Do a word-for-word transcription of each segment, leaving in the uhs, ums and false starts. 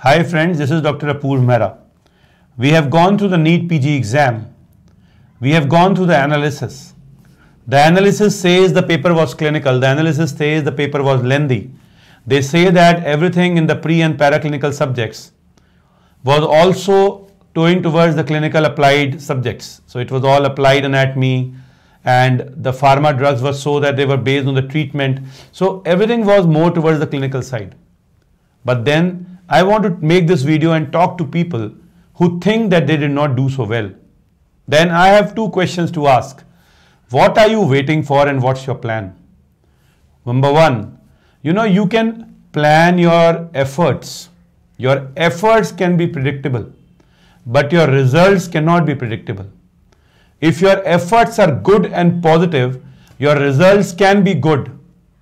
Hi friends, this is Doctor Apurv Mehra. We have gone through the NEET P G exam. We have gone through the analysis. The analysis says the paper was clinical. The analysis says the paper was lengthy. They say that everything in the pre and paraclinical subjects was also going towards the clinical applied subjects. So it was all applied anatomy, and the pharma drugs were so that they were based on the treatment. So everything was more towards the clinical side. But then I want to make this video and talk to people who think that they did not do so well. Then I have two questions to ask. What are you waiting for and what's your plan? Number one, you know, you can plan your efforts. Your efforts can be predictable, but your results cannot be predictable. If your efforts are good and positive, your results can be good.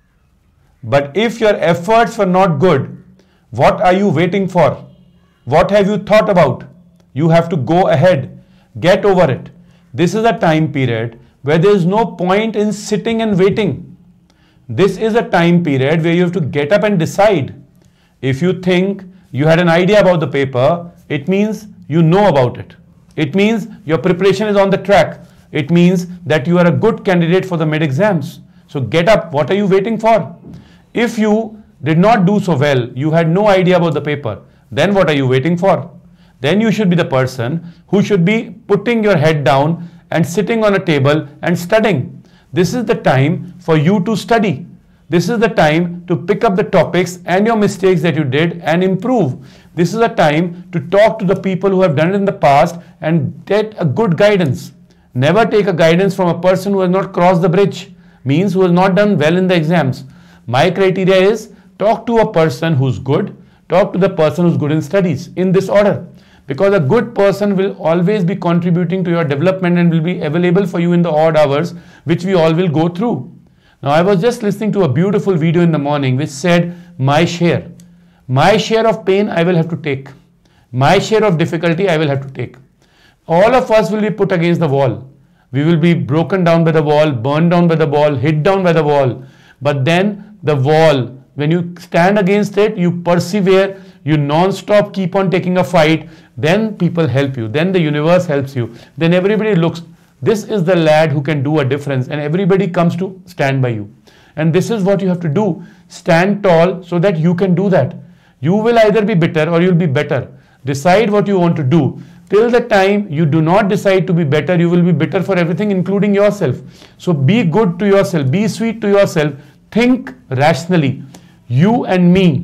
But if your efforts were not good, what are you waiting for? What have you thought about? You have to go ahead, get over it. This is a time period where there is no point in sitting and waiting. This is a time period where you have to get up and decide. If you think you had an idea about the paper, it means you know about it. It means your preparation is on the track. It means that you are a good candidate for the mid-exams. So get up. What are you waiting for? If you did not do so well, you had no idea about the paper, then what are you waiting for? Then you should be the person who should be putting your head down and sitting on a table and studying. This is the time for you to study. This is the time to pick up the topics and your mistakes that you did and improve. This is a time to talk to the people who have done it in the past and get a good guidance. Never take a guidance from a person who has not crossed the bridge, means who has not done well in the exams. My criteria is talk to a person who's good, talk to the person who's good in studies, in this order. Because a good person will always be contributing to your development and will be available for you in the odd hours, which we all will go through. Now, I was just listening to a beautiful video in the morning which said, my share. My share of pain I will have to take. My share of difficulty I will have to take. All of us will be put against the wall. We will be broken down by the wall, burned down by the wall, hit down by the wall. But then the wall, when you stand against it, you persevere, you non-stop keep on taking a fight, then people help you, then the universe helps you, then everybody looks, this is the lad who can do a difference, and everybody comes to stand by you. And this is what you have to do, stand tall so that you can do that. You will either be bitter or you'll be better. Decide what you want to do. Till the time you do not decide to be better, you will be bitter for everything, including yourself. So be good to yourself, be sweet to yourself, think rationally. You and me,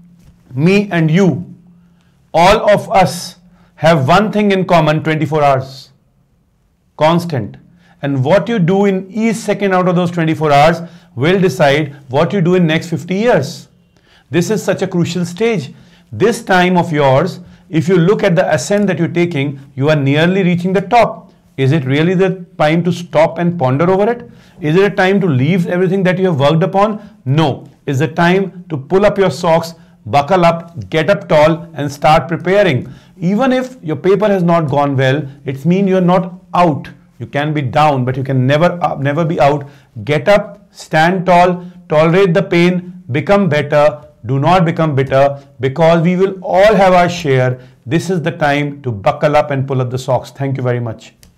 me and you, all of us have one thing in common, twenty-four hours, constant. And what you do in each second out of those twenty-four hours will decide what you do in next fifty years. This is such a crucial stage. This time of yours, if you look at the ascent that you're taking, you are nearly reaching the top. Is it really the time to stop and ponder over it? Is it a time to leave everything that you have worked upon? No. It's the time to pull up your socks, buckle up, get up tall and start preparing. Even if your paper has not gone well, it means you're not out. You can be down, but you can never, uh, never be out. Get up, stand tall, tolerate the pain, become better. Do not become bitter, because we will all have our share. This is the time to buckle up and pull up the socks. Thank you very much.